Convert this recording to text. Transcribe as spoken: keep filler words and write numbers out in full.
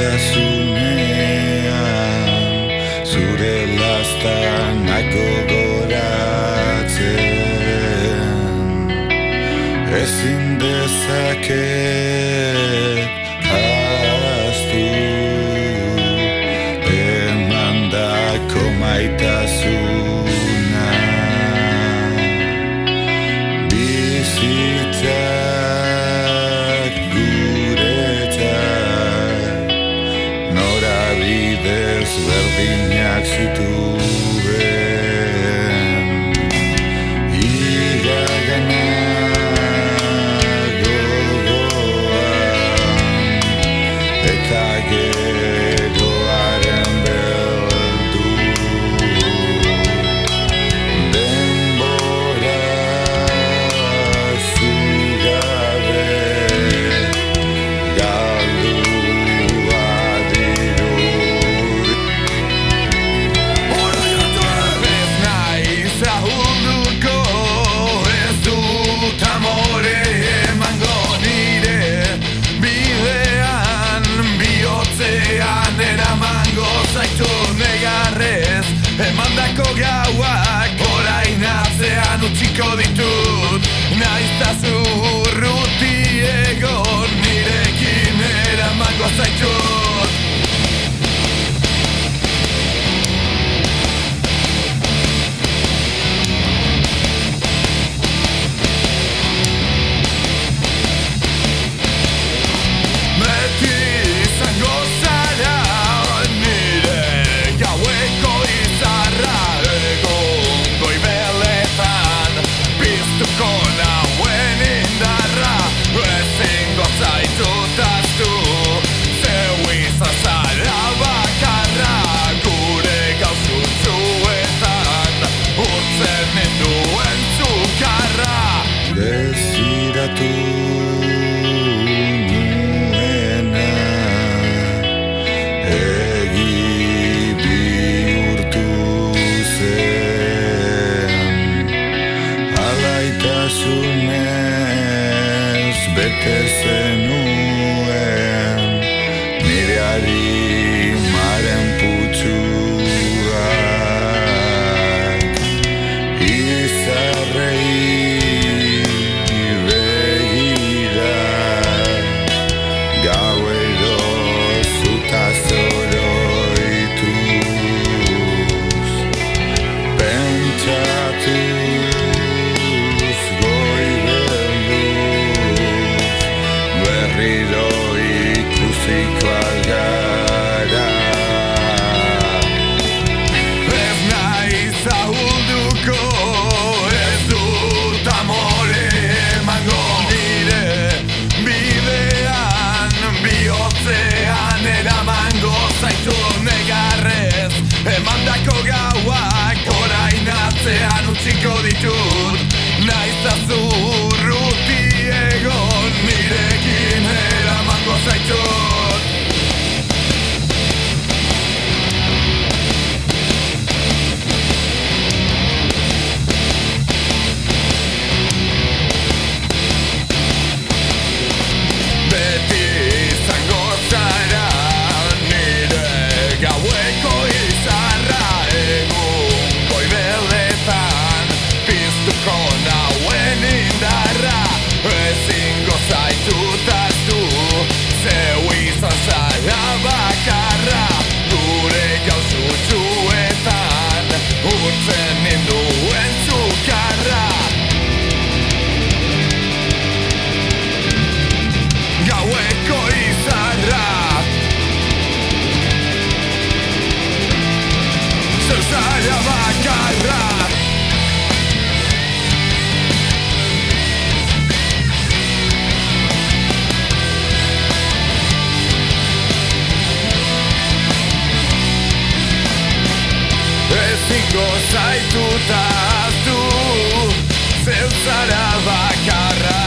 Alaitasunean zure lastanak gogoratzen ezin dezaket ahaztu emandako maitasuna bizitzak guretzat norabide ezberdinak zituen iragana gogoan eta geroaren beldu denbora zugabe galdua dirudi ez naiz ahulduko ez dut amore emango nire bidean bihotzean eramango zaitu negarrez emandako gauak orain atzean utziko ditut naiztazu urruti egon nirekin eramango zaitut beti izango zara nire gaueko izarra egun goibeletan piztuko nauen indarra ezingo zaitut ahaztu zeu izan zara bakarra gure gauzutzuetan urtzen ninduen zukarra desiratu nuena egi bihurtu zen alaitasunez bete zenuen nire harimaren putzuak izarrei begira gauero zuta zoroituz pentsatuz goibelduz berriro ikusiko algara ez naiz ahulduko ez dut amore emango nire bidean bihotzean eramango zaitu negarrez emandako gauak orain atzean utziko ditut naiztazu urruti egon nirekin eramango zaitut beti izango zara nire gaueko izarra egun goibeletan piztuko nauen indarra ezingo zaitut ahaztu zeu izan zara bakarra gure gauzutzuetan urtzen ninduen zukarra gaueko izarra zeu zara bakarra ezingo zaitut ahaztu zeu zara bakarra